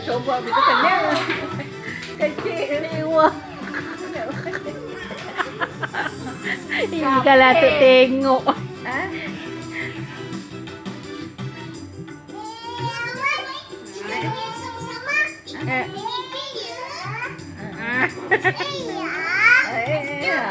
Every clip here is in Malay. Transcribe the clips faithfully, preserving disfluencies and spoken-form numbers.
Coba kita kena. Kecil ni wah. Ini kalau tu tengok. Ha? Eh. Eh, ya.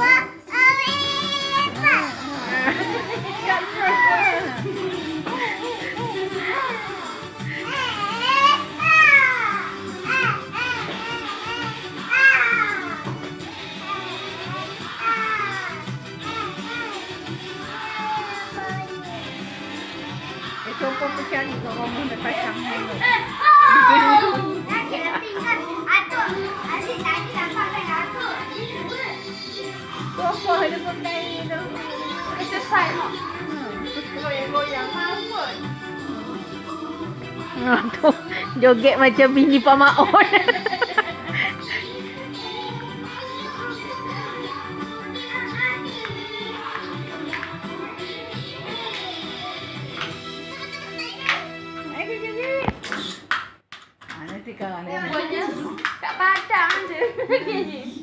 Contoh macam ni kalau kamu dah pasang dulu. Tu apa ada benda tu? Exercise tak? Goyang-goyang apa? Ah, tu joget macam bini Pak Maon. Nanti kalau ada Buatnya kat padang je.